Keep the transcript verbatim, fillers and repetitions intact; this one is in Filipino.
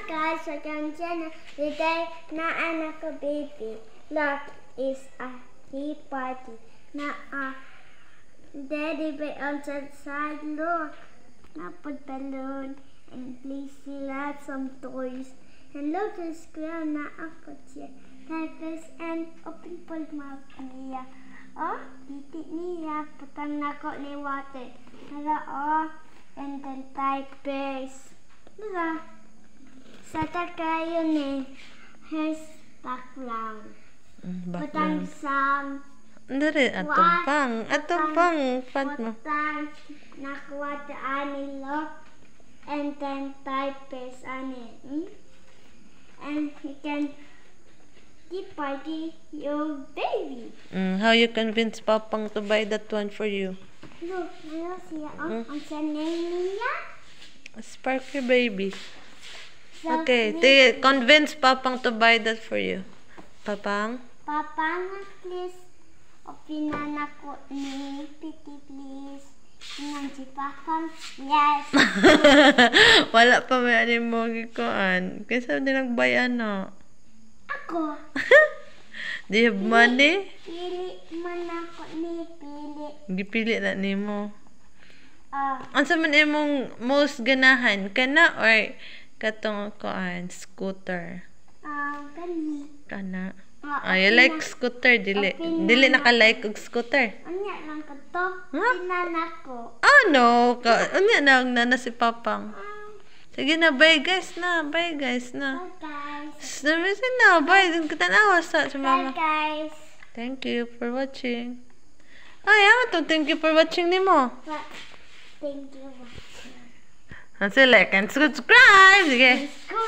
guys, so yung channel. Today, na anak ko baby. Look, is a tea party. Na a daddy be on the side. Look, na put balloon and please sila some toys. And look, the square na ako siya. Tapos and open po mouth niya. Oh, titik niya. Putang na ko ni water. Hala, oh. And then types. Diba? Sa kayo ni here's background. Mm, Putang sam. Dari, atong pang. Atong pang. Fatma. Putang nakuha the ani look. And then types ani. Hmm? And you can tea party your baby. Mm, how you convince Papang to buy that one for you? Look, ano siya? Oh, Hmm? ang sa name niya? Sparky baby. Sa Okay, name- tige, convince Papang to buy that for you. Papang? Papa nga please. O pinanako ni Piti please. Ingan si Papa. Yes. Wala pa may animo gikuan. Kaysa di nagbayan na. Ako. Do you have money? Pili man ako ni Pili. Gipili na nimo. Ah, Unsa man imong most ganahan kana or katong kuan scooter? ah, kani. Kana. Ah, Ah, you okay like na. scooter dili. Okay na. Dili naka-like og scooter. Anya lang ko to. Huh? Pinanako. Ano? Ka unya na ang nana si Papang. Ah, Sige na, bye guys na. Bye guys na. bye guys. Sabi na, bye. Din kita na sa sa Bye mama. guys. Thank you for watching. Ay, ama to. Thank you for watching nimo. But thank you for watching. Sige, like and subscribe. Sige. Subscribe.